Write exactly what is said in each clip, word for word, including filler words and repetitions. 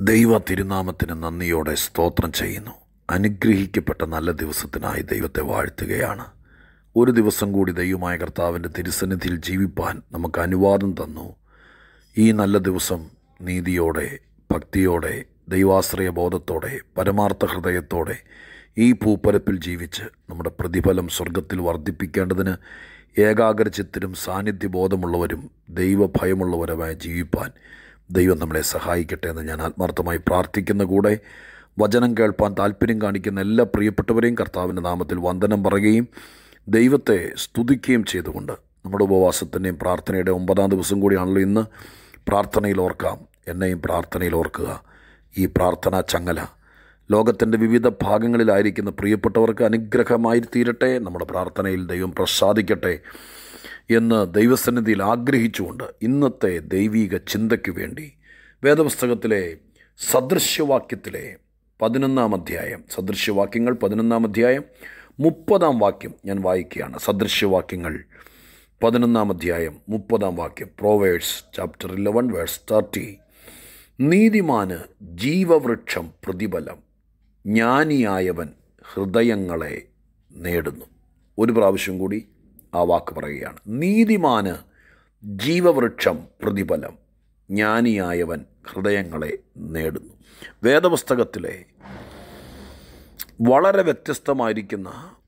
ദൈവ തിരുനാമത്തിന് നന്ദിയോടെ സ്തോത്രം ചെയ്യുന്നു. അനുഗ്രഹിക്കപ്പെട്ട നല്ല ദിവസത്തിനായി ദൈവത്തെ വാഴ്ത്തുകയാണ്. ഒരു ദിവസം കൂടി ദൈവമായ കർത്താവിൻ്റെ തിരുസന്നിധിയിൽ ജീവിപ്പാൻ നമുക്ക് അനുവാദം തന്നു. ഈ നല്ല ദിവസം നീതിയോടെ, ഭക്തിയോടെ, ദൈവാശ്രയ ബോധത്തോടെ, പരമാർത്ഥ ഹൃദയത്തോടെ ഈ ഭൂപ്പരപ്പിൽ ജീവിച്ച് നമ്മുടെ പ്രതിഫലം സ്വർഗത്തിൽ വർദ്ധിപ്പിക്കേണ്ടതിന് ഏകാഗ്രചിത്തരും സാന്നിധ്യബോധമുള്ളവരും ദൈവഭയമുള്ളവരുമായി ജീവിപ്പാൻ ദൈവം നമ്മളെ സഹായിക്കട്ടെ എന്ന് ഞാൻ ആത്മാർത്ഥമായി പ്രാർത്ഥിക്കുന്ന കൂടെ വചനം കേൾപ്പാൻ താല്പര്യം കാണിക്കുന്ന എല്ലാ പ്രിയപ്പെട്ടവരെയും കർത്താവിൻ്റെ നാമത്തിൽ വന്ദനം പറയുകയും ദൈവത്തെ സ്തുതിക്കുകയും ചെയ്തുകൊണ്ട് നമ്മുടെ ഉപവാസത്തിൻ്റെയും പ്രാർത്ഥനയുടെ ഒമ്പതാം ദിവസം കൂടിയാണല്ലോ ഇന്ന്. പ്രാർത്ഥനയിൽ ഓർക്കാം, എന്നെയും പ്രാർത്ഥനയിൽ ഓർക്കുക. ഈ പ്രാർത്ഥനാ ചങ്ങല ലോകത്തിൻ്റെ വിവിധ ഭാഗങ്ങളിലായിരിക്കുന്ന പ്രിയപ്പെട്ടവർക്ക് അനുഗ്രഹമായി തീരട്ടെ. നമ്മുടെ പ്രാർത്ഥനയിൽ ദൈവം പ്രസാദിക്കട്ടെ എന്ന് ദൈവസന്നിധിയിൽ ആഗ്രഹിച്ചുകൊണ്ട് ഇന്നത്തെ ദൈവീക ചിന്തയ്ക്ക് വേണ്ടി വേദപുസ്തകത്തിലെ സദൃശ്യവാക്യത്തിലെ പതിനൊന്നാം അധ്യായം സദൃശ്യവാക്യങ്ങൾ പതിനൊന്നാം അധ്യായം മുപ്പതാം വാക്യം ഞാൻ വായിക്കുകയാണ്. സദൃശ്യവാക്യങ്ങൾ പതിനൊന്നാം അധ്യായം മുപ്പതാം വാക്യം. Proverbs chapter eleven verse thirty. നീതിമാന് ജീവവൃക്ഷം പ്രതിഫലം, ജ്ഞാനിയായവൻ ഹൃദയങ്ങളെ നേടുന്നു. ഒരു പ്രാവശ്യം കൂടി ആ വാക്ക് പറയുകയാണ്. നീതിമാന് ജീവവൃക്ഷം പ്രതിഫലം, ജ്ഞാനിയായവൻ ഹൃദയങ്ങളെ നേടുന്നു. വേദപുസ്തകത്തിലെ വളരെ വ്യത്യസ്തമായിരിക്കുന്ന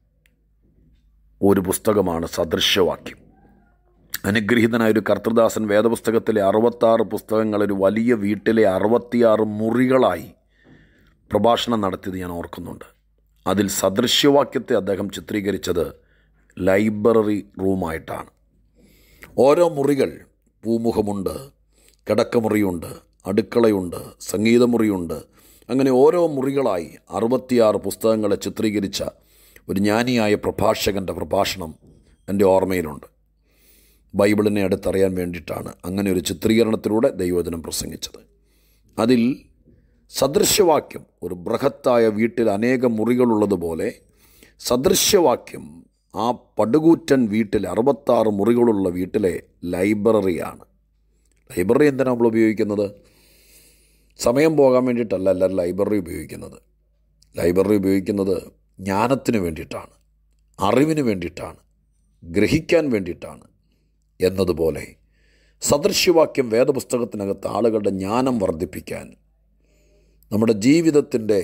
ഒരു പുസ്തകമാണ് സദൃശ്യവാക്യം. അനുഗ്രഹീതനായൊരു കർത്തൃദാസൻ വേദപുസ്തകത്തിലെ അറുപത്താറ് പുസ്തകങ്ങളൊരു വലിയ വീട്ടിലെ അറുപത്തിയാറ് മുറികളായി പ്രഭാഷണം നടത്തിയത് ഞാൻ ഓർക്കുന്നുണ്ട്. അതിൽ സദൃശ്യവാക്യത്തെ അദ്ദേഹം ചിത്രീകരിച്ചത് ലൈബ്രറി റൂമായിട്ടാണ്. ഓരോ മുറികൾ, പൂമുഖമുണ്ട്, കിടക്കമുറിയുണ്ട്, അടുക്കളയുണ്ട്, സംഗീതമുറിയുണ്ട്, അങ്ങനെ ഓരോ മുറികളായി അറുപത്തിയാറ് പുസ്തകങ്ങളെ ചിത്രീകരിച്ച ഒരു ജ്ഞാനിയായ പ്രഭാഷകൻ്റെ പ്രഭാഷണം എൻ്റെ ഓർമ്മയിലുണ്ട്. ബൈബിളിനെ അടുത്തറിയാൻ വേണ്ടിയിട്ടാണ് അങ്ങനെ ഒരു ചിത്രീകരണത്തിലൂടെ ദൈവവചനം പ്രസംഗിച്ചത്. അതിൽ സദൃശ്യവാക്യം ഒരു ബൃഹത്തായ വീട്ടിൽ അനേകം മുറികളുള്ളതുപോലെ സദൃശ്യവാക്യം ആ പടുകൂറ്റൻ വീട്ടിൽ അറുപത്താറ് മുറികളുള്ള വീട്ടിലെ ലൈബ്രറിയാണ്. ലൈബ്രറി എന്തിനാണ് നമ്മൾ ഉപയോഗിക്കുന്നത്? സമയം പോകാൻ വേണ്ടിയിട്ടല്ല എല്ലാവരും ലൈബ്രറി ഉപയോഗിക്കുന്നത്. ലൈബ്രറി ഉപയോഗിക്കുന്നത് ജ്ഞാനത്തിന് വേണ്ടിയിട്ടാണ്, അറിവിന് വേണ്ടിയിട്ടാണ്, ഗ്രഹിക്കാൻ വേണ്ടിയിട്ടാണ്. എന്നതുപോലെ സദൃശ്യവാക്യം വേദപുസ്തകത്തിനകത്ത് ആളുകളുടെ ജ്ഞാനം വർദ്ധിപ്പിക്കാൻ, നമ്മുടെ ജീവിതത്തിൻ്റെ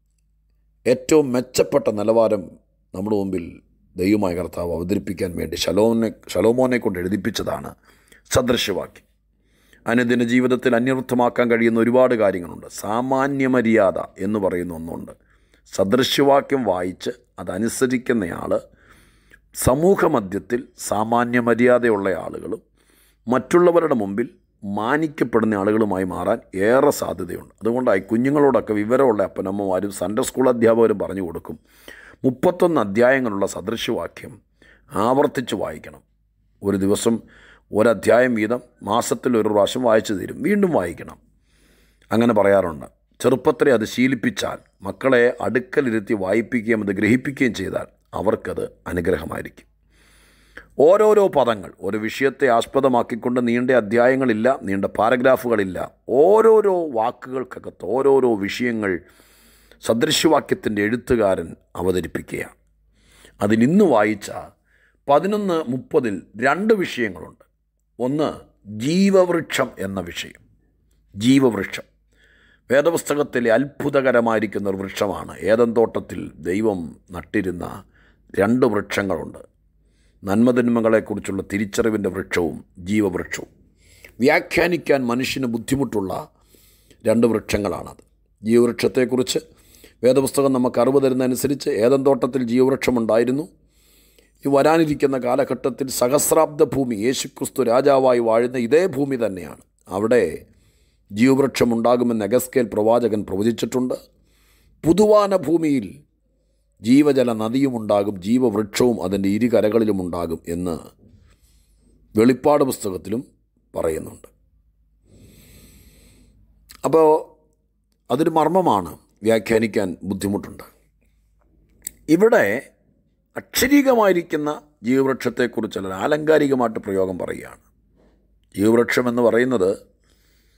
ഏറ്റവും മെച്ചപ്പെട്ട നിലവാരം നമ്മുടെ മുമ്പിൽ ദൈവമായ കർത്താവ് അവതരിപ്പിക്കാൻ വേണ്ടി ശലോമോനെ ശലോമോനെ കൊണ്ട് എഴുതിപ്പിച്ചതാണ് സദൃശ്യവാക്യം. അനുദിന ജീവിതത്തിൽ അന്വർത്ഥമാക്കാൻ കഴിയുന്ന ഒരുപാട് കാര്യങ്ങളുണ്ട്. സാമാന്യ മര്യാദ എന്ന് പറയുന്ന ഒന്നുണ്ട്. സദൃശ്യവാക്യം വായിച്ച് അതനുസരിക്കുന്നയാൾ സമൂഹ മധ്യത്തിൽ സാമാന്യ മര്യാദയുള്ള ആളുകളും മറ്റുള്ളവരുടെ മുമ്പിൽ മാനിക്കപ്പെടുന്ന ആളുകളുമായി മാറാൻ ഏറെ സാധ്യതയുണ്ട്. അതുകൊണ്ടായി കുഞ്ഞുങ്ങളോടൊക്കെ വിവരമുള്ള അപ്പനമ്മമാരും സൺഡേ സ്കൂൾ അധ്യാപകരും പറഞ്ഞു കൊടുക്കും, മുപ്പത്തൊന്ന് അധ്യായങ്ങളുള്ള സദൃശ്യവാക്യം ആവർത്തിച്ച് വായിക്കണം. ഒരു ദിവസം ഒരധ്യായം വീതം മാസത്തിൽ ഒരു പ്രാവശ്യം വായിച്ചു തീരും, വീണ്ടും വായിക്കണം. അങ്ങനെ പറയാറുണ്ട്. ചെറുപ്പത്തിലെ അത് ശീലിപ്പിച്ചാൽ, മക്കളെ അടുക്കലിരുത്തി വായിപ്പിക്കുകയും അത് ഗ്രഹിപ്പിക്കുകയും ചെയ്താൽ അവർക്കത് അനുഗ്രഹമായിരിക്കും. ഓരോരോ പദങ്ങൾ, ഒരു വിഷയത്തെ ആസ്പദമാക്കിക്കൊണ്ട് നീണ്ട അധ്യായങ്ങളില്ല, നീണ്ട പാരഗ്രാഫുകളില്ല. ഓരോരോ വാക്കുകൾക്കകത്ത് ഓരോരോ വിഷയങ്ങൾ സദൃശ്യവാക്യത്തിൻ്റെ എഴുത്തുകാരൻ അവതരിപ്പിക്കുകയാണ്. അതിനിന്ന് വായിച്ച പതിനൊന്ന് മുപ്പതിൽ രണ്ട് വിഷയങ്ങളുണ്ട്. ഒന്ന് ജീവവൃക്ഷം എന്ന വിഷയം. ജീവവൃക്ഷം വേദപുസ്തകത്തിലെ അത്ഭുതകരമായിരിക്കുന്ന ഒരു വൃക്ഷമാണ്. ഏദൻ തോട്ടത്തിൽ ദൈവം നട്ടിരുന്ന രണ്ട് വൃക്ഷങ്ങളുണ്ട്. നന്മതിന്മകളെക്കുറിച്ചുള്ള തിരിച്ചറിവിൻ്റെ വൃക്ഷവും ജീവവൃക്ഷവും. വ്യാഖ്യാനിക്കാൻ മനുഷ്യന് ബുദ്ധിമുട്ടുള്ള രണ്ട് വൃക്ഷങ്ങളാണത്. ജീവവൃക്ഷത്തെക്കുറിച്ച് വേദപുസ്തകം നമുക്ക് അറിവ് തരുന്നതനുസരിച്ച് ഏദൻ തോട്ടത്തിൽ ജീവവൃക്ഷമുണ്ടായിരുന്നു. ഈ വരാനിരിക്കുന്ന കാലഘട്ടത്തിൽ സഹസ്രാബ്ദ ഭൂമി, യേശുക്രിസ്തു രാജാവായി വാഴുന്ന ഇതേ ഭൂമി തന്നെയാണ്. അവിടെ ജീവവൃക്ഷമുണ്ടാകുമെന്ന് എഗസ്കേൽ പ്രവാചകൻ പ്രവചിച്ചിട്ടുണ്ട്. പുതുവാന ഭൂമിയിൽ ജീവജല നദിയുമുണ്ടാകും, ജീവവൃക്ഷവും അതിൻ്റെ ഇരുകരകളിലുമുണ്ടാകും എന്ന് വെളിപ്പാട് പുസ്തകത്തിലും പറയുന്നുണ്ട്. അപ്പോൾ അതൊരു മർമ്മമാണ്, വ്യാഖ്യാനിക്കാൻ ബുദ്ധിമുട്ടുണ്ട്. ഇവിടെ അക്ഷരീകമായിരിക്കുന്ന ജീവവൃക്ഷത്തെക്കുറിച്ചല്ല, ആലങ്കാരികമായിട്ട് പ്രയോഗം പറയുകയാണ്. ജീവവൃക്ഷം എന്ന് പറയുന്നത്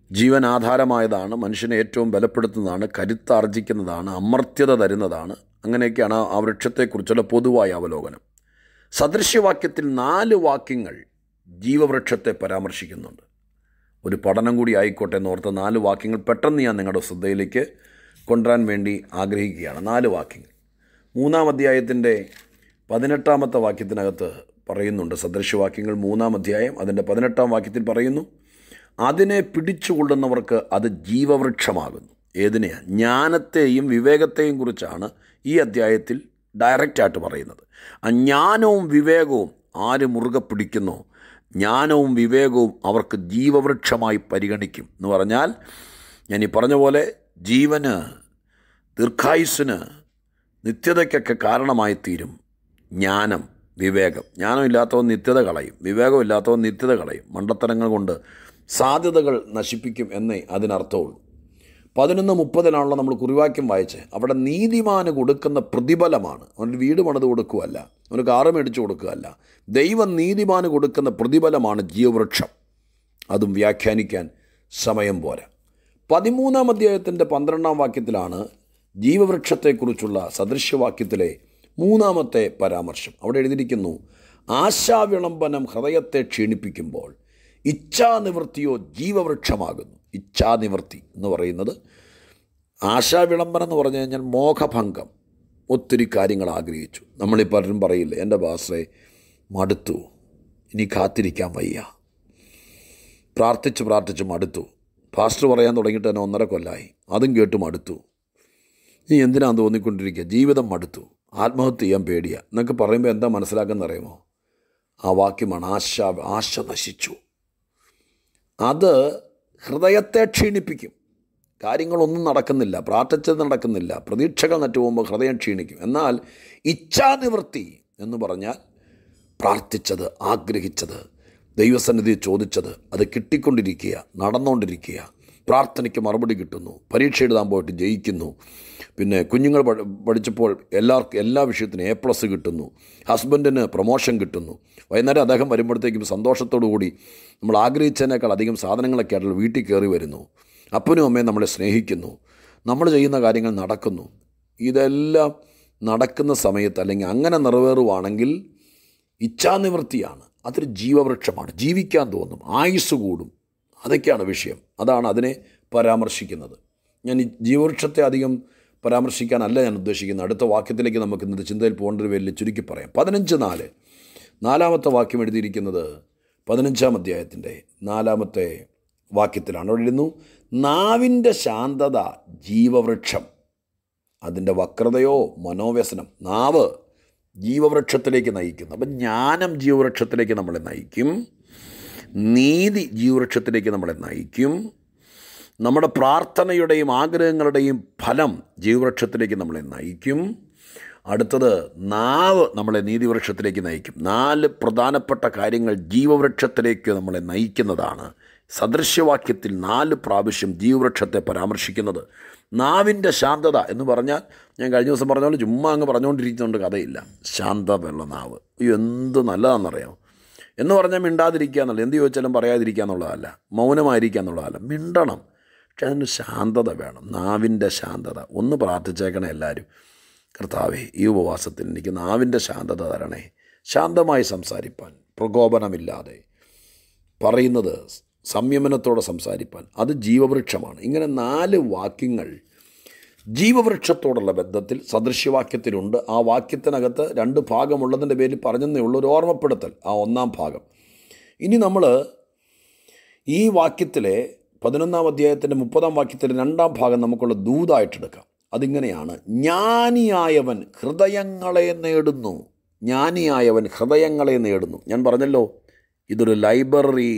ജീവൻ ആധാരമായതാണ്, മനുഷ്യനെ ഏറ്റവും ബലപ്പെടുത്തുന്നതാണ്, കരുത്താർജിക്കുന്നതാണ്, അമർത്യത തരുന്നതാണ്. അങ്ങനെയൊക്കെയാണ് ആ വൃക്ഷത്തെക്കുറിച്ചുള്ള പൊതുവായ അവലോകനം. സദൃശ്യവാക്യത്തിൽ നാല് വാക്യങ്ങൾ ജീവവൃക്ഷത്തെ പരാമർശിക്കുന്നുണ്ട്. ഒരു പഠനം കൂടി ആയിക്കോട്ടെ എന്നോർത്ത് നാല് വാക്യങ്ങൾ പെട്ടെന്ന് ഞാൻ നിങ്ങളുടെ ശ്രദ്ധയിലേക്ക് കൊണ്ടുവരാൻ വേണ്ടി ആഗ്രഹിക്കുകയാണ്. നാല് വാക്യങ്ങൾ മൂന്നാം അധ്യായത്തിൻ്റെ പതിനെട്ടാമത്തെ വാക്യത്തിനകത്ത് പറയുന്നുണ്ട്. സദൃശ്യവാക്യങ്ങൾ മൂന്നാം അധ്യായം അതിൻ്റെ പതിനെട്ടാം വാക്യത്തിൽ പറയുന്നു, അതിനെ പിടിച്ചുകൊള്ളുന്നവർക്ക് അത് ജീവവൃക്ഷമാകുന്നു. ഏതിനെയാണ്? ജ്ഞാനത്തെയും വിവേകത്തെയും കുറിച്ചാണ് ഈ അധ്യായത്തിൽ ഡയറക്റ്റായിട്ട് പറയുന്നത്. ആ ജ്ഞാനവും വിവേകവും ആര് മുറുകെ പിടിക്കുന്നോ, ജ്ഞാനവും വിവേകവും അവർക്ക് ജീവവൃക്ഷമായി പരിഗണിക്കും എന്ന് പറഞ്ഞാൽ, ഞാൻ ഈ പറഞ്ഞ പോലെ ജീവന്, ദീർഘായുസ്സിന്, നിത്യതയ്ക്കൊക്കെ കാരണമായി തീരും ജ്ഞാനം, വിവേകം. ജ്ഞാനമില്ലാത്തവൻ നിത്യത കളയും, വിവേകമില്ലാത്തവൻ നിത്യത കളയും. മണ്ടത്തരങ്ങൾ കൊണ്ട് സാധ്യതകൾ നശിപ്പിക്കും എന്നേ അതിനർത്ഥമുള്ളൂ. പതിനൊന്ന് മുപ്പതിനാണല്ലോ നമ്മൾ കുറിവാക്യം വായിച്ച്. അവിടെ നീതിമാന് കൊടുക്കുന്ന പ്രതിഫലമാണ്. അവനൊരു വീട് പണിത് കൊടുക്കുകയല്ല, അവന് കാറ് മേടിച്ചു കൊടുക്കുകയല്ല. ദൈവം നീതിമാന് കൊടുക്കുന്ന പ്രതിഫലമാണ് ജീവവൃക്ഷം. അതും വ്യാഖ്യാനിക്കാൻ സമയം പോരാ. പതിമൂന്നാം അധ്യായത്തിൻ്റെ പന്ത്രണ്ടാം വാക്യത്തിലാണ് ജീവവൃക്ഷത്തെക്കുറിച്ചുള്ള സദൃശ്യവാക്യത്തിലെ മൂന്നാമത്തെ പരാമർശം. അവിടെ എഴുതിയിരിക്കുന്നു, ആശാവിളംബനം ഹൃദയത്തെ ക്ഷീണിപ്പിക്കുമ്പോൾ ഇച്ഛാനിവൃത്തിയോ ജീവവൃക്ഷമാകുന്നു. ഇച്ഛാനിവൃത്തി എന്ന് പറയുന്നത്, ആശാവിളംബനം എന്ന് പറഞ്ഞു കഴിഞ്ഞാൽ മോഹഭംഗം. ഒത്തിരി കാര്യങ്ങൾ ആഗ്രഹിച്ചു. നമ്മളീ പലരും പറയില്ല, എൻ്റെ പാസ്റ്ററെ മടുത്തു, ഇനി കാത്തിരിക്കാൻ വയ്യ, പ്രാർത്ഥിച്ച് പ്രാർത്ഥിച്ച് മടുത്തു, പാസ്റ്റർ പറയാൻ തുടങ്ങിയിട്ട് തന്നെ ഒന്നര കൊല്ലമായി, അതും കേട്ട് മടുത്തു, ഇനി എന്തിനാന്ന് തോന്നിക്കൊണ്ടിരിക്കുക, ജീവിതം മടുത്തു, ആത്മഹത്യ ചെയ്യാൻ പേടിയാണ് എന്നൊക്കെ പറയുമ്പോൾ എന്താ മനസ്സിലാക്കുന്നത് അറിയുമോ? ആ വാക്യമാണ് ആശ. ആശ നശിച്ചു. അത് ഹൃദയത്തെ ക്ഷീണിപ്പിക്കും. കാര്യങ്ങളൊന്നും നടക്കുന്നില്ല, പ്രാർത്ഥിച്ചത് നടക്കുന്നില്ല, പ്രതീക്ഷകൾ നറ്റു പോകുമ്പോൾ ഹൃദയം ക്ഷീണിക്കും. എന്നാൽ ഇച്ഛാനിവൃത്തി എന്ന് പറഞ്ഞാൽ പ്രാർത്ഥിച്ചത്, ആഗ്രഹിച്ചത്, ദൈവസന്നിധി ചോദിച്ചത് അത് കിട്ടിക്കൊണ്ടിരിക്കുക, നടന്നുകൊണ്ടിരിക്കുക. പ്രാർത്ഥനയ്ക്ക് മറുപടി കിട്ടുന്നു, പരീക്ഷ എഴുതാൻ പോയിട്ട് ജയിക്കുന്നു, പിന്നെ കുഞ്ഞുങ്ങൾ പഠിച്ചപ്പോൾ എല്ലാവർക്കും എല്ലാ വിഷയത്തിനും എ പ്ലസ് കിട്ടുന്നു, ഹസ്ബൻഡിന് പ്രൊമോഷൻ കിട്ടുന്നു. വൈകുന്നേരം അദ്ദേഹം വരുമ്പോഴത്തേക്കും സന്തോഷത്തോടു കൂടി നമ്മൾ ആഗ്രഹിച്ചതിനേക്കാൾ അധികം സാധനങ്ങളൊക്കെ ആയിട്ടുള്ള വീട്ടിൽ കയറി വരുന്നു. അപ്പനും അമ്മയും നമ്മളെ സ്നേഹിക്കുന്നു, നമ്മൾ ചെയ്യുന്ന കാര്യങ്ങൾ നടക്കുന്നു. ഇതെല്ലാം നടക്കുന്ന സമയത്ത് അല്ലെങ്കിൽ അങ്ങനെ നിറവേറുവാണെങ്കിൽ ഇച്ഛാനിവൃത്തിയാണ്. അതൊരു ജീവവൃക്ഷമാണ്. ജീവിക്കാൻ തോന്നും, ആയുസ് കൂടും. അതൊക്കെയാണ് വിഷയം. അതാണ് അതിനെ പരാമർശിക്കുന്നത്. ഞാൻ ഈ ജീവവൃക്ഷത്തെ അധികം പരാമർശിക്കാനല്ല ഞാൻ ഉദ്ദേശിക്കുന്നത്. അടുത്ത വാക്യത്തിലേക്ക് നമുക്ക് ഇന്നത്തെ ചിന്തയിൽ പോകേണ്ട വലിയ ചുരുക്കി പറയാം. പതിനഞ്ച് നാല് നാലാമത്തെ വാക്യം എഴുതിയിരിക്കുന്നത് പതിനഞ്ചാം അധ്യായത്തിൻ്റെ നാലാമത്തെ വാക്യത്തിലാണ്. അവിടെ എഴുതുന്നു, നാവിൻ്റെ ശാന്തത ജീവവൃക്ഷം, അതിൻ്റെ വക്രതയോ മനോവ്യസനം. നാവ് ജീവവൃക്ഷത്തിലേക്ക് നയിക്കുന്നു. അപ്പം ജ്ഞാനം ജീവവൃക്ഷത്തിലേക്ക് നമ്മളെ നയിക്കും, നീതി ജീവവൃക്ഷത്തിലേക്ക് നമ്മളെ നയിക്കും, നമ്മുടെ പ്രാർത്ഥനയുടെയും ആഗ്രഹങ്ങളുടെയും ഫലം ജീവവൃക്ഷത്തിലേക്ക് നമ്മളെ നയിക്കും. അടുത്തത് നാവ് നമ്മളെ നീതിവൃക്ഷത്തിലേക്ക് നയിക്കും. നാല് പ്രധാനപ്പെട്ട കാര്യങ്ങൾ ജീവവൃക്ഷത്തിലേക്ക് നമ്മളെ നയിക്കുന്നതാണ്. സദൃശ്യവാക്യത്തിൽ നാല് പ്രാവശ്യം ജീവവൃക്ഷത്തെ പരാമർശിക്കുന്നത്. നാവിൻ്റെ ശാന്തത എന്ന് പറഞ്ഞാൽ, ഞാൻ കഴിഞ്ഞ ദിവസം പറഞ്ഞ പോലെ ചുമ്മാ അങ്ങ് പറഞ്ഞുകൊണ്ടിരിക്കുന്നുണ്ട് കഥയില്ല. ശാന്തമുള്ള നാവ് എന്ത് നല്ലതാണെന്നറിയാമോ? എന്ന് പറഞ്ഞാൽ മിണ്ടാതിരിക്കുക എന്നുള്ളത്, എന്ത് ചോദിച്ചാലും പറയാതിരിക്കുക എന്നുള്ളതല്ല, മൗനമായിരിക്കുക എന്നുള്ളതല്ല, മിണ്ടണം. പക്ഷെ അതിന് ശാന്തത വേണം. നാവിൻ്റെ ശാന്തത. ഒന്ന് പ്രാർത്ഥിച്ചേക്കണേ എല്ലാവരും, കർത്താവേ ഈ ഉപവാസത്തിൽ എനിക്ക് നാവിൻ്റെ ശാന്തത തരണേ, ശാന്തമായി സംസാരിപ്പാൻ, പ്രകോപനമില്ലാതെ പറയുന്നത് സംയമനത്തോടെ സംസാരിപ്പാൻ. അത് ജീവവൃക്ഷമാണ്. ഇങ്ങനെ നാല് വാക്യങ്ങൾ ജീവവൃക്ഷത്തോടുള്ള ബന്ധത്തിൽ സദൃശ്യവാക്യത്തിലുണ്ട്. ആ വാക്യത്തിനകത്ത് രണ്ട് ഭാഗമുള്ളതിൻ്റെ പേരിൽ പറഞ്ഞതേ ഉള്ളൂ, ഒരു ഓർമ്മപ്പെടുത്തൽ, ആ ഒന്നാം ഭാഗം. ഇനി നമ്മൾ ഈ വാക്യത്തിലെ പതിനൊന്നാം അധ്യായത്തിൻ്റെ മുപ്പതാം വാക്യത്തിലെ രണ്ടാം ഭാഗം നമുക്കുള്ള ദൂതായിട്ടെടുക്കാം. അതിങ്ങനെയാണ്, ജ്ഞാനിയായവൻ ഹൃദയങ്ങളെ നേടുന്നു. ജ്ഞാനിയായവൻ ഹൃദയങ്ങളെ നേടുന്നു. ഞാൻ പറഞ്ഞല്ലോ, ഇതൊരു ലൈബ്രറി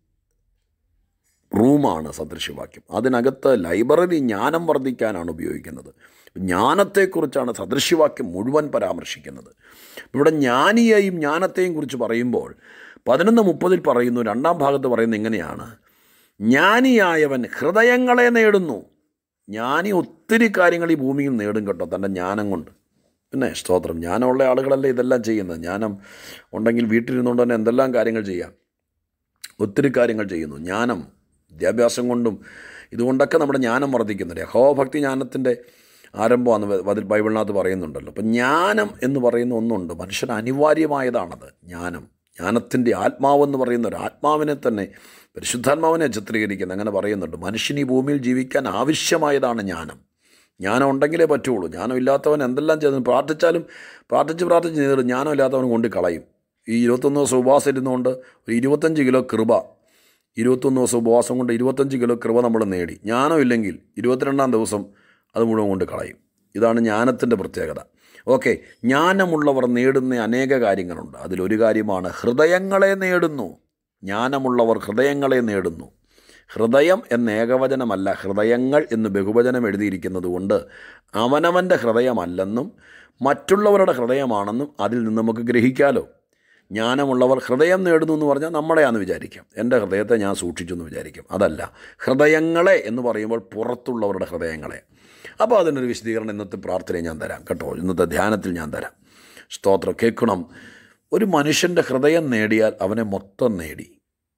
റൂമാണ് സദൃശ്യവാക്യം. അതിനകത്ത് ലൈബ്രറി ജ്ഞാനം വർദ്ധിക്കാനാണ് ഉപയോഗിക്കുന്നത്. ജ്ഞാനത്തെക്കുറിച്ചാണ് സദൃശ്യവാക്യം മുഴുവൻ പരാമർശിക്കുന്നത്. ഇവിടെ ജ്ഞാനിയെയും ജ്ഞാനത്തെയും കുറിച്ച് പറയുമ്പോൾ പതിനൊന്ന് മുപ്പതിൽ പറയുന്നു, രണ്ടാം ഭാഗത്ത് പറയുന്നത് ഇങ്ങനെയാണ്, ജ്ഞാനിയായവൻ ഹൃദയങ്ങളെ നേടുന്നു. ജ്ഞാനി ഒത്തിരി കാര്യങ്ങൾ ഈ ഭൂമിയിൽ നേടും കേട്ടോ, തൻ്റെ ജ്ഞാനം കൊണ്ട്. പിന്നെ സ്തോത്രം, ജ്ഞാനമുള്ള ആളുകളല്ലേ ഇതെല്ലാം ചെയ്യുന്നത്. ജ്ഞാനം ഉണ്ടെങ്കിൽ വീട്ടിലിരുന്നുകൊണ്ട് തന്നെ എന്തെല്ലാം കാര്യങ്ങൾ ചെയ്യാം, ഒത്തിരി കാര്യങ്ങൾ ചെയ്യുന്നു. ജ്ഞാനം വിദ്യാഭ്യാസം കൊണ്ടും ഇതുകൊണ്ടൊക്കെ നമ്മുടെ ജ്ഞാനം വർദ്ധിക്കുന്നുണ്ട്. യഹോഭക്തി ജ്ഞാനത്തിൻ്റെ ആരംഭമാണ് അതിൽ ബൈബിളിനകത്ത് പറയുന്നുണ്ടല്ലോ. അപ്പം ജ്ഞാനം എന്ന് പറയുന്ന ഒന്നുണ്ട്, മനുഷ്യന് അനിവാര്യമായതാണത്. ജ്ഞാനം, ജ്ഞാനത്തിൻ്റെ ആത്മാവെന്ന് പറയുന്ന ഒരു ആത്മാവിനെ തന്നെ പരിശുദ്ധാത്മാവിനെ ചിത്രീകരിക്കുന്നത് അങ്ങനെ പറയുന്നുണ്ട്. മനുഷ്യന് ഈ ഭൂമിയിൽ ജീവിക്കാൻ ആവശ്യമായതാണ് ജ്ഞാനം. ജ്ഞാനം ഉണ്ടെങ്കിലേ പറ്റുള്ളൂ. ജ്ഞാനം ഇല്ലാത്തവൻ എന്തെല്ലാം ചെയ്തു പ്രാർത്ഥിച്ചാലും പ്രാർത്ഥിച്ച് പ്രാർത്ഥിച്ച് ചെയ്തിട്ട് ജ്ഞാനം ഇല്ലാത്തവൻ കൊണ്ട് കളയും. ഈ ഇരുപത്തൊന്ന് ദിവസം ഉപവാസം ഇരുന്നുകൊണ്ട് ഒരു ഇരുപത്തഞ്ച് കിലോ കൃപ, ഇരുപത്തൊന്ന് ദിവസം ഉപവാസം കൊണ്ട് ഇരുപത്തഞ്ച് കിലോ കൃപ നമ്മൾ നേടി. ജ്ഞാനം ഇല്ലെങ്കിൽ ഇരുപത്തിരണ്ടാം ദിവസം അത് മുഴുവൻ കൊണ്ട് കളയും. ഇതാണ് ജ്ഞാനത്തിൻ്റെ പ്രത്യേകത. ഓക്കെ, ജ്ഞാനമുള്ളവർ നേടുന്ന അനേക കാര്യങ്ങളുണ്ട്. അതിലൊരു കാര്യമാണ് ഹൃദയങ്ങളെ നേടുന്നു. ജ്ഞാനമുള്ളവർ ഹൃദയങ്ങളെ നേടുന്നു. ഹൃദയം എന്ന ഏകവചനമല്ല, ഹൃദയങ്ങൾ എന്ന് ബഹുവചനം എഴുതിയിരിക്കുന്നത് കൊണ്ട് അവനവൻ്റെ ഹൃദയമല്ലെന്നും മറ്റുള്ളവരുടെ ഹൃദയമാണെന്നും അതിൽ നിന്ന് നമുക്ക് ഗ്രഹിക്കാലോ. ജ്ഞാനമുള്ളവർ ഹൃദയം നേടുന്നു എന്ന് പറഞ്ഞാൽ നമ്മുടെയാണെന്ന് വിചാരിക്കാം, എൻ്റെ ഹൃദയത്തെ ഞാൻ സൂക്ഷിച്ചു എന്ന് വിചാരിക്കും. അതല്ല, ഹൃദയങ്ങളെ എന്ന് പറയുമ്പോൾ പുറത്തുള്ളവരുടെ ഹൃദയങ്ങളെ. അപ്പോൾ അതിനൊരു വിശദീകരണം ഇന്നത്തെ പ്രാർത്ഥനയെ ഞാൻ തരാം കേട്ടോ, ഇന്നത്തെ ധ്യാനത്തിൽ ഞാൻ തരാം. സ്തോത്രം. കേൾക്കണം. ഒരു മനുഷ്യൻ്റെ ഹൃദയം നേടിയാൽ അവനെ മൊത്തം നേടി,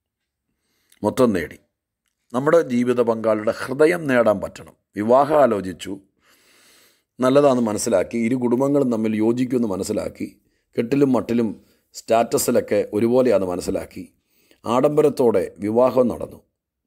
മൊത്തം നേടി. നമ്മുടെ ജീവിത പങ്കാളിയുടെ ഹൃദയം നേടാൻ പറ്റണം. വിവാഹം ആലോചിച്ചു, നല്ലതാണെന്ന് മനസ്സിലാക്കി, ഇരു കുടുംബങ്ങളും തമ്മിൽ യോജിക്കുമെന്ന് മനസ്സിലാക്കി, കെട്ടിലും മട്ടിലും സ്റ്റാറ്റസിലൊക്കെ ഒരുപോലെയാണെന്ന് മനസ്സിലാക്കി, ആഡംബരത്തോടെ വിവാഹം നടന്നു,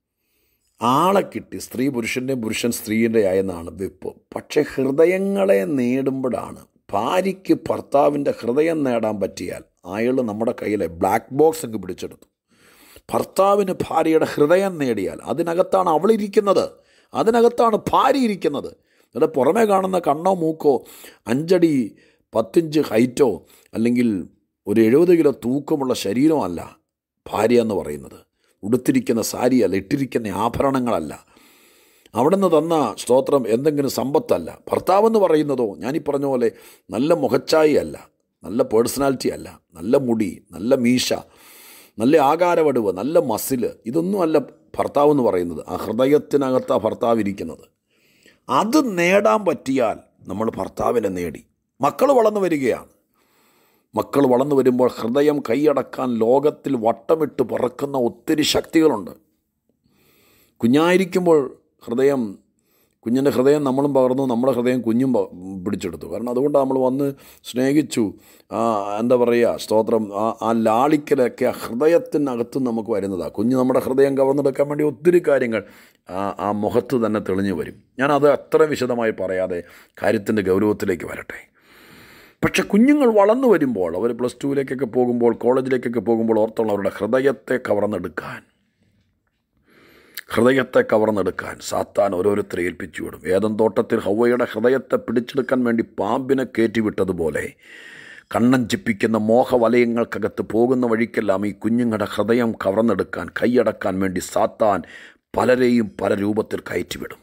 ആളെ കിട്ടി, സ്ത്രീ പുരുഷൻ്റെ പുരുഷൻ സ്ത്രീയുടെ ആയെന്നാണ് വെപ്പ്. പക്ഷേ ഹൃദയങ്ങളെ നേടുമ്പോഴാണ്, ഭാര്യയ്ക്ക് ഭർത്താവിൻ്റെ ഹൃദയം നേടാൻ പറ്റിയാൽ അയാൾ നമ്മുടെ കയ്യിലെ ബ്ലാക്ക് ബോക്സ് അങ്ങ് പിടിച്ചെടുത്തു. ഭർത്താവിന് ഭാര്യയുടെ ഹൃദയം നേടിയാൽ അതിനകത്താണ് അവളിരിക്കുന്നത്, അതിനകത്താണ് ഭാര്യ ഇരിക്കുന്നത്. ഇവിടെ പുറമേ കാണുന്ന കണ്ണോ മൂക്കോ അഞ്ചടി പത്തിഞ്ച് ഹൈറ്റോ അല്ലെങ്കിൽ ഒരു എഴുപത് കിലോ തൂക്കമുള്ള ശരീരമല്ല ഭാര്യ എന്ന് പറയുന്നത്. ഉടുത്തിരിക്കുന്ന സാരിയല്ല, ഇട്ടിരിക്കുന്ന ആഭരണങ്ങളല്ല, അവിടെ നിന്ന് തന്ന സ്തോത്രം എന്തെങ്കിലും സമ്പത്തല്ല. ഭർത്താവെന്ന് പറയുന്നതോ ഞാനീ പറഞ്ഞ പോലെ നല്ല മുഖച്ചായി അല്ല, നല്ല പേഴ്സണാലിറ്റി അല്ല, നല്ല മുടി, നല്ല മീശ, നല്ല ആകാരവടുവ്, നല്ല മസിൽ, ഇതൊന്നുമല്ല ഭർത്താവെന്ന് പറയുന്നത്. ആ ഹൃദയത്തിനകത്ത് ആ ഭർത്താവ് ഇരിക്കുന്നത്. അത് നേടാൻ പറ്റിയാൽ നമ്മൾ ഭർത്താവിനെ നേടി. മക്കൾ വളർന്നു വരികയാണ്. മക്കൾ വളർന്നു വരുമ്പോൾ ഹൃദയം കൈയടക്കാൻ ലോകത്തിൽ വട്ടമിട്ട് പറക്കുന്ന ഒത്തിരി ശക്തികളുണ്ട്. കുഞ്ഞായിരിക്കുമ്പോൾ ഹൃദയം, കുഞ്ഞിൻ്റെ ഹൃദയം നമ്മളും പകർന്നു, നമ്മുടെ ഹൃദയം കുഞ്ഞും പിടിച്ചെടുത്തു. കാരണം അതുകൊണ്ട് നമ്മൾ വന്ന് സ്നേഹിച്ചു, എന്താ പറയുക, സ്തോത്രം, ആ ആ ലാളിക്കലൊക്കെ ആ ഹൃദയത്തിനകത്ത് നമുക്ക് വരുന്നതാണ്. കുഞ്ഞ് നമ്മുടെ ഹൃദയം കവർന്നെടുക്കാൻ വേണ്ടി ഒത്തിരി കാര്യങ്ങൾ ആ ആ മുഖത്ത് തന്നെ തെളിഞ്ഞു വരും. ഞാനത് അത്ര വിശദമായി പറയാതെ കാര്യത്തിൻ്റെ ഗൗരവത്തിലേക്ക് വരട്ടെ. പക്ഷെ കുഞ്ഞുങ്ങൾ വളർന്നു വരുമ്പോൾ, അവർ പ്ലസ് ടുവിലേക്കൊക്കെ പോകുമ്പോൾ, കോളേജിലേക്കൊക്കെ പോകുമ്പോൾ ഓർത്തോളം അവരുടെ ഹൃദയത്തെ കവർന്നെടുക്കാൻ ഹൃദയത്തെ കവർന്നെടുക്കാൻ സാത്താൻ ഓരോരുത്തരെ ഏൽപ്പിച്ചു വിടും. ഏദൻ തോട്ടത്തിൽ ഹവ്വയുടെ ഹൃദയത്തെ പിടിച്ചെടുക്കാൻ വേണ്ടി പാമ്പിനെ കയറ്റിവിട്ടതുപോലെ കണ്ണഞ്ചിപ്പിക്കുന്ന മോഹവലയങ്ങൾക്കകത്ത് പോകുന്ന വഴിക്കെല്ലാം ഈ കുഞ്ഞുങ്ങളുടെ ഹൃദയം കവർന്നെടുക്കാൻ, കൈയടക്കാൻ വേണ്ടി സാത്താൻ പലരെയും പല രൂപത്തിൽ കയറ്റിവിടും.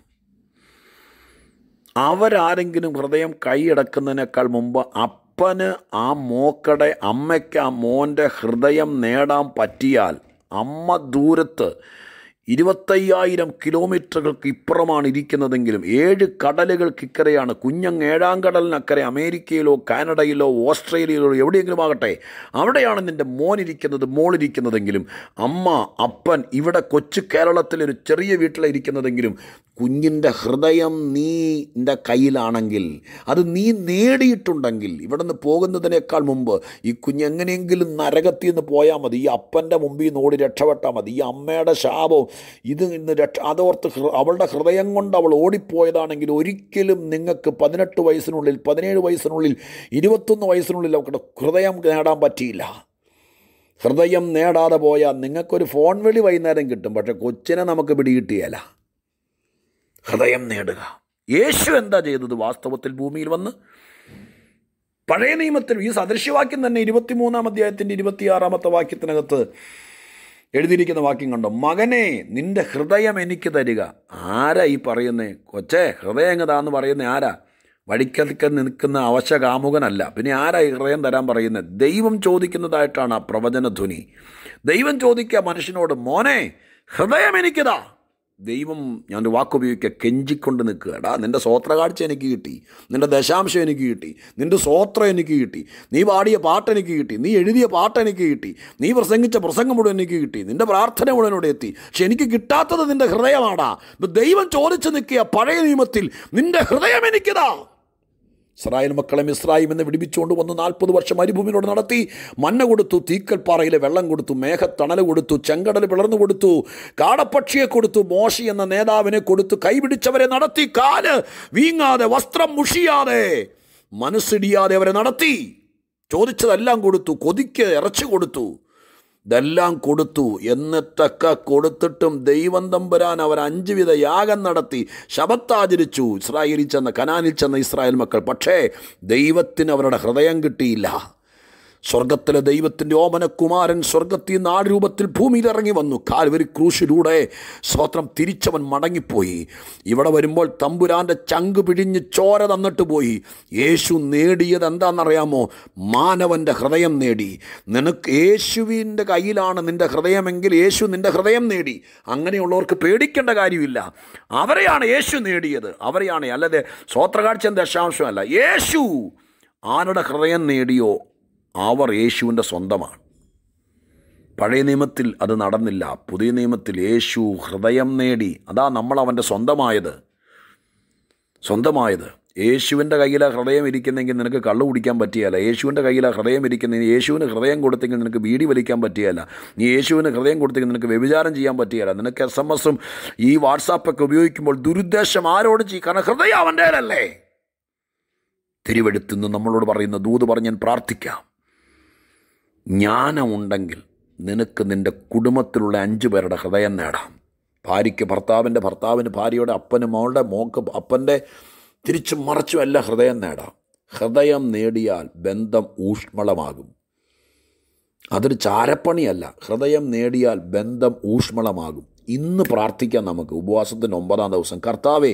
അവരാരെങ്കിലും ഹൃദയം കൈയടക്കുന്നതിനേക്കാൾ മുമ്പ് അപ്പന് ആ മോക്കടെ, അമ്മയ്ക്ക് ആ മോൻ്റെ ഹൃദയം നേടാൻ പറ്റിയാൽ, അമ്മ ദൂരത്ത് ഇരുപത്തയ്യായിരം കിലോമീറ്ററുകൾക്ക് ഇപ്പുറമാണ് ഇരിക്കുന്നതെങ്കിലും ഏഴ് കടലുകൾക്ക് ഇക്കരെയാണ്, കുഞ്ഞങ്ങ് ഏഴാം കടലിനക്കരെ അമേരിക്കയിലോ കാനഡയിലോ ഓസ്ട്രേലിയയിലോ എവിടെയെങ്കിലും ആകട്ടെ, അവിടെയാണ് നിൻ്റെ മോനിരിക്കുന്നത്, മോളിരിക്കുന്നതെങ്കിലും അമ്മ അപ്പൻ ഇവിടെ കൊച്ചു കേരളത്തിലൊരു ചെറിയ വീട്ടിലിരിക്കുന്നതെങ്കിലും കുഞ്ഞിൻ്റെ ഹൃദയം നീൻ്റെ കയ്യിലാണെങ്കിൽ, അത് നീ നേടിയിട്ടുണ്ടെങ്കിൽ, ഇവിടെ നിന്ന് പോകുന്നതിനേക്കാൾ മുമ്പ് ഈ കുഞ്ഞ് എങ്ങനെയെങ്കിലും നരകത്തിൽ നിന്ന് പോയാൽ മതി, ഈ അപ്പൻ്റെ മുമ്പിൽ നിന്ന് ഓടി രക്ഷപ്പെട്ടാൽ മതി, ഈ അമ്മയുടെ ശാപവും ഇത് ഇന്ന് രക്ഷ അതോർത്ത് അവളുടെ ഹൃദയം കൊണ്ട് അവൾ ഓടിപ്പോയതാണെങ്കിൽ ഒരിക്കലും നിങ്ങൾക്ക് പതിനെട്ട് വയസ്സിനുള്ളിൽ, പതിനേഴ് വയസ്സിനുള്ളിൽ, ഇരുപത്തൊന്ന് വയസ്സിനുള്ളിൽ അവരുടെ ഹൃദയം നേടാൻ പറ്റിയില്ല. ഹൃദയം നേടാതെ പോയാൽ നിങ്ങൾക്കൊരു ഫോൺ വിളി വൈകുന്നേരം കിട്ടും, പക്ഷെ കൊച്ചിനെ നമുക്ക് പിടികിട്ടിയല്ല. ഹൃദയം നേടുക. യേശു എന്താ ചെയ്തത്? വാസ്തവത്തിൽ ഭൂമിയിൽ വന്ന് പഴയ നിയമത്തിൽ ഈ സദൃശ്യവാക്യം തന്നെ ഇരുപത്തിമൂന്നാം അധ്യായത്തിൻ്റെ ഇരുപത്തിയാറാമത്തെ വാക്യത്തിനകത്ത് എഴുതിയിരിക്കുന്ന വാക്യം കണ്ടോ? മകനെ, നിൻ്റെ ഹൃദയം എനിക്ക് തരിക. ആരാ ഈ പറയുന്നേ? കൊച്ചേ, ഹൃദയം എങ്ങതാന്ന് പറയുന്നേ ആരാ? വഴിക്കൽക്കൽ നിൽക്കുന്ന അവശ കാമുകനല്ല. പിന്നെ ആരാ ഈ ഹൃദയം തരാൻ പറയുന്നത്? ദൈവം ചോദിക്കുന്നതായിട്ടാണ് ആ പ്രവചന ധ്വനി. ദൈവം ചോദിക്കുക മനുഷ്യനോട്, മോനെ ഹൃദയം എനിക്കതാ. ദൈവം, ഞാനൊരു വാക്കുപയോഗിക്കുക, കെഞ്ചിക്കൊണ്ട് നിൽക്കുക. എടാ, നിൻ്റെ സ്വോത്രകാഴ്ച എനിക്ക് കിട്ടി, നിൻ്റെ ദശാംശം എനിക്ക് കിട്ടി, നിൻ്റെ സ്വോത്രം എനിക്ക് കിട്ടി, നീ പാടിയ പാട്ട് എനിക്ക് കിട്ടി, നീ എഴുതിയ പാട്ട് എനിക്ക് കിട്ടി, നീ പ്രസംഗിച്ച പ്രസംഗം മുഴുവൻ എനിക്ക് കിട്ടി, നിൻ്റെ പ്രാർത്ഥന മുഴുവൻ ഇവിടെ എത്തി. പക്ഷെ എനിക്ക് കിട്ടാത്തത് നിൻ്റെ ഹൃദയമാടാ. ഇപ്പം ദൈവം ചോദിച്ചു നിൽക്കുക, പഴയ നിയമത്തിൽ നിൻ്റെ ഹൃദയം എനിക്കിതാ. ഇസ്രായേൽ മക്കളെ മിസ്രയീമിൽ നിന്ന് വിടുവിച്ചുകൊണ്ട് വന്ന് നാൽപ്പത് വർഷം മരുഭൂമിയിലൂടെ നടത്തി. മന്ന കൊടുത്തു, തീക്കൽപ്പാറയിലെ വെള്ളം കൊടുത്തു, മേഘത്തണൽ കൊടുത്തു, ചെങ്കടൽ പിളർന്നു കൊടുത്തു, കാടപ്പക്ഷിയെ കൊടുത്തു, മോശി എന്ന നേതാവിനെ കൊടുത്തു, കൈപിടിച്ചവരെ നടത്തി, കാല് വീങ്ങാതെ, വസ്ത്രം മുഷിയാതെ, മനസ്സിടിയാതെ അവരെ നടത്തി. ചോദിച്ചതെല്ലാം കൊടുത്തു, കൊതിക്ക് ഇറച്ചി കൊടുത്തു, ഇതെല്ലാം കൊടുത്തു. എന്നിട്ടൊക്കെ കൊടുത്തിട്ടും ദൈവം തമ്പുരാൻ അവർ അഞ്ച് വിധ യാഗം നടത്തി, ശബത്താചരിച്ചു ഇസ്രായേലിൽ ചെന്ന കനാനിൽ ചെന്ന ഇസ്രായേൽ മക്കൾ. പക്ഷേ ദൈവത്തിന് അവരുടെ ഹൃദയം കിട്ടിയില്ല. സ്വർഗത്തിലെ ദൈവത്തിൻ്റെ ഓമനകുമാരൻ സ്വർഗത്തിൽ നിന്ന് ആൾരൂപത്തിൽ ഭൂമിയിൽ ഇറങ്ങി വന്നു. കാൽവരി ക്രൂശിലൂടെ സ്വത്രം തിരിച്ചവൻ മടങ്ങിപ്പോയി. ഇവിടെ വരുമ്പോൾ തമ്പുരാൻ്റെ ചങ്ക് പിഴിഞ്ഞ് ചോര തന്നിട്ട് പോയി. യേശു നേടിയത് എന്താണെന്നറിയാമോ? മാനവൻ്റെ ഹൃദയം നേടി. നിനക്ക് യേശുവിൻ്റെ കയ്യിലാണ് നിൻ്റെ ഹൃദയമെങ്കിൽ യേശു നിൻ്റെ ഹൃദയം നേടി. അങ്ങനെയുള്ളവർക്ക് പേടിക്കേണ്ട കാര്യമില്ല. അവരെയാണ് യേശു നേടിയത്, അവരെയാണ്. അല്ലാതെ സ്വോത്രകാഴ്ച ദശാംശമല്ല. യേശു ആരുടെ ഹൃദയം നേടിയോ അവർ യേശുവിൻ്റെ സ്വന്തമാണ്. പഴയ നിയമത്തിൽ അത് നടന്നില്ല. പുതിയ നിയമത്തിൽ യേശു ഹൃദയം നേടി. അതാ നമ്മൾ അവൻ്റെ സ്വന്തമായത്. സ്വന്തമായത് യേശുവിൻ്റെ കയ്യിലാണ് ഹൃദയം ഇരിക്കുന്നെങ്കിൽ നിനക്ക് കള്ളു കുടിക്കാൻ പറ്റിയല്ല. യേശുവിൻ്റെ കയ്യിലാണ് ഹൃദയം ഇരിക്കുന്നതെങ്കിൽ യേശുവിന് ഹൃദയം കൊടുത്തെങ്കിൽ നിനക്ക് ബീഡി വലിക്കാൻ പറ്റിയല്ല. നീ യേശുവിന് ഹൃദയം കൊടുത്തെങ്കിൽ നിനക്ക് വ്യഭിചാരം ചെയ്യാൻ പറ്റിയല്ല. നിനക്ക് എസ് എം എസും ഈ വാട്സാപ്പൊക്കെ ഉപയോഗിക്കുമ്പോൾ ദുരുദ്ദേശം ആരോടും ചെയ്യും. കാരണം ഹൃദയം അവൻ്റേതല്ലേ. തിരുവെഴുത്തുനിന്ന് നമ്മളോട് പറയുന്ന ദൂത് പറഞ്ഞ് ഞാൻ പ്രാർത്ഥിക്കാം. ജ്ഞാനമുണ്ടെങ്കിൽ നിനക്ക് നിൻ്റെ കുടുംബത്തിലുള്ള അഞ്ചു പേരുടെ ഹൃദയം നേടാം. ഭാര്യയ്ക്ക് ഭർത്താവിൻ്റെ, ഭർത്താവിന് ഭാര്യയുടെ, അപ്പന് മോളുടെ, മോക്ക് അപ്പൻ്റെ, തിരിച്ചും മറിച്ചും എല്ലാം ഹൃദയം നേടാം. ഹൃദയം നേടിയാൽ ബന്ധം ഊഷ്മളമാകും. അതൊരു ചാരപ്പണിയല്ല. ഹൃദയം നേടിയാൽ ബന്ധം ഊഷ്മളമാകും. ഇന്ന് പ്രാർത്ഥിക്കാം നമുക്ക്. ഉപവാസത്തിൻ്റെ ഒമ്പതാം ദിവസം, കർത്താവേ,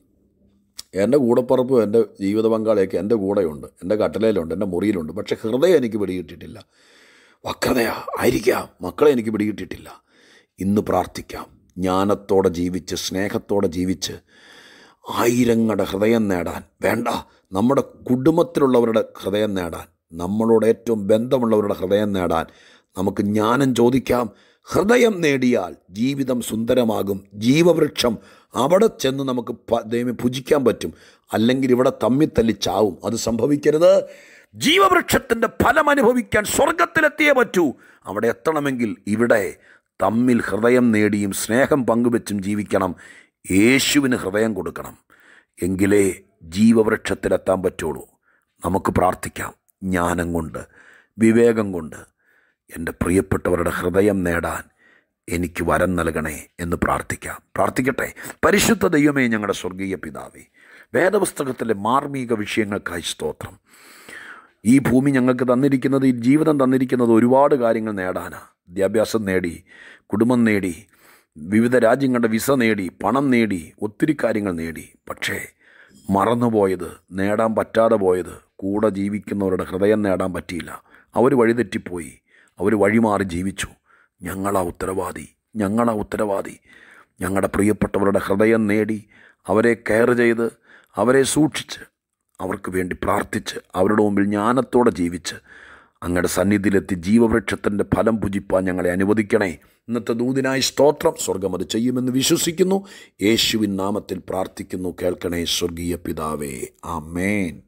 എൻ്റെ കൂടപ്പറപ്പും എൻ്റെ ജീവിത പങ്കാളിയൊക്കെ എൻ്റെ കൂടെയുണ്ട്, എൻ്റെ കട്ടിലയിലുണ്ട്, എൻ്റെ മുറിയിലുണ്ട്. പക്ഷേ ഹൃദയം എനിക്ക് പിടികിട്ടിട്ടില്ല. വക്രതയാ ആയിരിക്കാം, മക്കളെ എനിക്ക് പിടികിട്ടിട്ടില്ല. ഇന്ന് പ്രാർത്ഥിക്കാം. ജ്ഞാനത്തോടെ ജീവിച്ച്, സ്നേഹത്തോടെ ജീവിച്ച്, ആയിരങ്ങളുടെ ഹൃദയം നേടാൻ വേണ്ട, നമ്മുടെ കുടുംബത്തിലുള്ളവരുടെ ഹൃദയം നേടാൻ, നമ്മളോട് ഏറ്റവും ബന്ധമുള്ളവരുടെ ഹൃദയം നേടാൻ നമുക്ക് ജ്ഞാനം ചോദിക്കാം. ഹൃദയം നേടിയാൽ ജീവിതം സുന്ദരമാകും. ജീവവൃക്ഷം അവിടെ ചെന്ന് നമുക്ക് ദൈവം ഭുജിക്കാൻ പറ്റും. അല്ലെങ്കിൽ ഇവിടെ തമ്മിത്തല്ലി ചാവും. അത് സംഭവിക്കരുത്. ജീവവൃക്ഷത്തിൻ്റെ ഫലം അനുഭവിക്കാൻ സ്വർഗത്തിലെത്തിയേ പറ്റൂ. അവിടെ എത്തണമെങ്കിൽ ഇവിടെ തമ്മിൽ ഹൃദയം നേടിയും സ്നേഹം പങ്കുവെച്ചും ജീവിക്കണം. യേശുവിന് ഹൃദയം കൊടുക്കണം. എങ്കിലേ ജീവവൃക്ഷത്തിലെത്താൻ പറ്റുള്ളൂ. നമുക്ക് പ്രാർത്ഥിക്കാം. ജ്ഞാനം കൊണ്ട്, വിവേകം കൊണ്ട് എൻ്റെ പ്രിയപ്പെട്ടവരുടെ ഹൃദയം നേടാൻ എനിക്ക് വരം നൽകണേ എന്ന് പ്രാർത്ഥിക്കാം. പ്രാർത്ഥിക്കട്ടെ. പരിശുദ്ധ ദൈവമേ, ഞങ്ങളുടെ സ്വർഗീയ പിതാവേ, വേദപുസ്തകത്തിലെ മാർമിക വിഷയങ്ങൾക്കായി സ്തോത്രം. ഈ ഭൂമി ഞങ്ങൾക്ക് തന്നിരിക്കുന്നത്, ഈ ജീവിതം തന്നിരിക്കുന്നത് ഒരുപാട് കാര്യങ്ങൾ നേടാനാണ്. വിദ്യാഭ്യാസം നേടി, കുടുംബം നേടി, വിവിധ രാജ്യങ്ങളുടെ വിസ നേടി, പണം നേടി, ഒത്തിരി കാര്യങ്ങൾ നേടി. പക്ഷേ മറന്നുപോയത്, നേടാൻ പറ്റാതെ പോയത്, കൂടെ ജീവിക്കുന്നവരുടെ ഹൃദയം നേടാൻ പറ്റിയില്ല. അവർ വഴിതെറ്റിപ്പോയി, അവർ വഴിമാറി ജീവിച്ചു. ഞങ്ങളാ ഉത്തരവാദി, ഞങ്ങളാ ഉത്തരവാദി. ഞങ്ങളുടെ പ്രിയപ്പെട്ടവരുടെ ഹൃദയം നേടി, അവരെ കെയർ ചെയ്ത്, അവരെ സൂക്ഷിച്ച്, അവർക്ക് വേണ്ടി പ്രാർത്ഥിച്ച്, അവരുടെ മുമ്പിൽ ജ്ഞാനത്തോടെ ജീവിച്ച്, അങ്ങയുടെ സന്നിധിയിലെത്തി ജീവവൃക്ഷത്തിൻ്റെ ഫലം ഭുജിപ്പാൻ ഞങ്ങളെ അനുവദിക്കണേ. ഇന്നത്തെ ദൂതിനായി സ്തോത്രം. സ്വർഗം അത് ചെയ്യുമെന്ന് വിശ്വസിക്കുന്നു. യേശുവിൻ നാമത്തിൽ പ്രാർത്ഥിക്കുന്നു. കേൾക്കണേ സ്വർഗീയ പിതാവേ. ആമേൻ.